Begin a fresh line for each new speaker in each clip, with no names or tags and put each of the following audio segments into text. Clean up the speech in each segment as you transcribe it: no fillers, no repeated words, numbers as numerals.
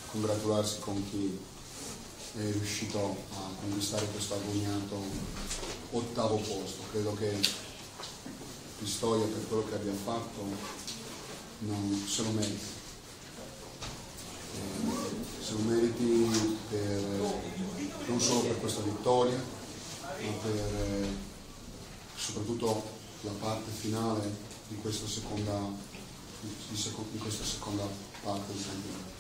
congratularsi con chi è riuscito a conquistare questo agognato 8° posto. Credo che Pistoia, per quello che abbia fatto, non se lo meriti. Se lo meriti non solo per questa vittoria, ma per soprattutto la parte finale di questa seconda parte del campionato.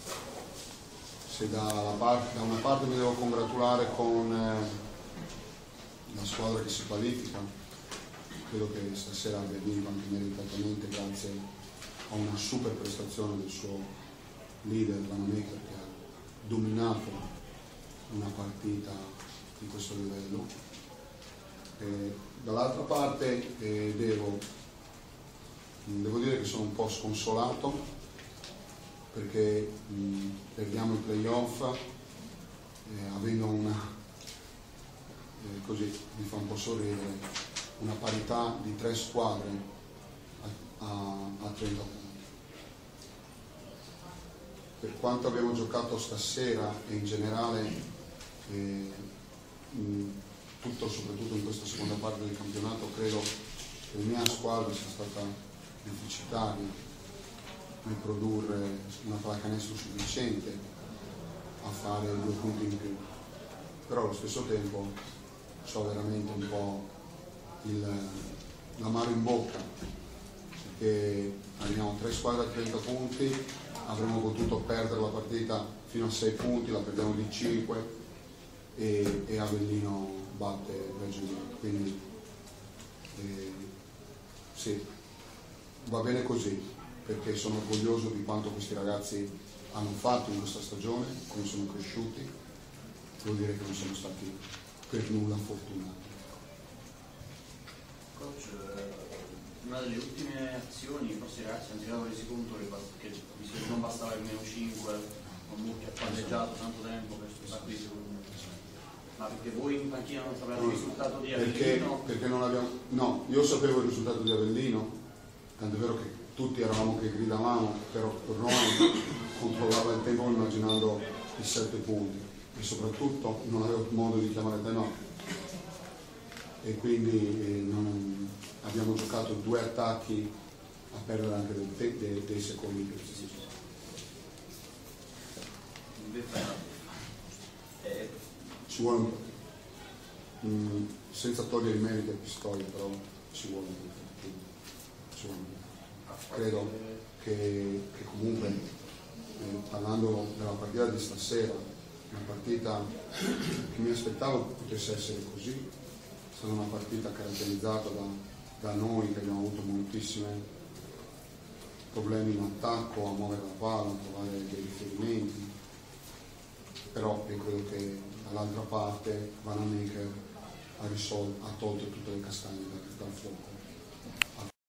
Se da una parte mi devo congratulare con la squadra che si qualifica, credo che stasera abbia vinto anche meritatamente grazie a una super prestazione del suo leader Vanamaker, che ha dominato una partita di questo livello. Dall'altra parte devo dire che sono un po' sconsolato perché perdiamo i playoff avendo così mi fa un po' sorridere, una parità di 3 squadre a 30 punti. Per quanto abbiamo giocato stasera e in generale tutto, soprattutto in questa seconda parte del campionato, credo che la mia squadra sia stata deficitaria nel produrre una pallacanestro sufficiente a fare 2 punti in più, però allo stesso tempo ho veramente un po' l'amaro in bocca, perché arriviamo a 3 squadre a 30 punti, avremmo potuto perdere la partita fino a 6 punti, la perdiamo di 5 e Avellino batte Reggio Emilia, quindi sì, va bene così, perché sono orgoglioso di quanto questi ragazzi hanno fatto in questa stagione, come sono cresciuti. Vuol dire che non sono stati per nulla fortunati.
Coach, una delle ultime azioni i nostri ragazzi hanno tirato resi conto che non bastava il meno 5, con Mucchi ha palleggiato tanto tempo per questa qui, secondo me. Ma perché voi in panchina non sapevate il risultato di Avellino?
Perché non abbiamo... No, io sapevo il risultato di Avellino, tanto è vero che tutti eravamo che gridavamo, però Ron controllava il tempo immaginando i 7 punti e soprattutto non avevo modo di chiamare te no. E quindi abbiamo giocato 2 attacchi a perdere anche dei secondi. Ci vuole un po'. Senza togliere i meriti a Pistoia, però ci vuole un po'. Credo che comunque, parlando della partita di stasera, una partita che mi aspettavo potesse essere così, è stata una partita caratterizzata da noi che abbiamo avuto moltissimi problemi in attacco, a muovere la palla, a trovare dei riferimenti, però io credo che dall'altra parte Vanamaker ha tolto tutte le castagne dal fuoco.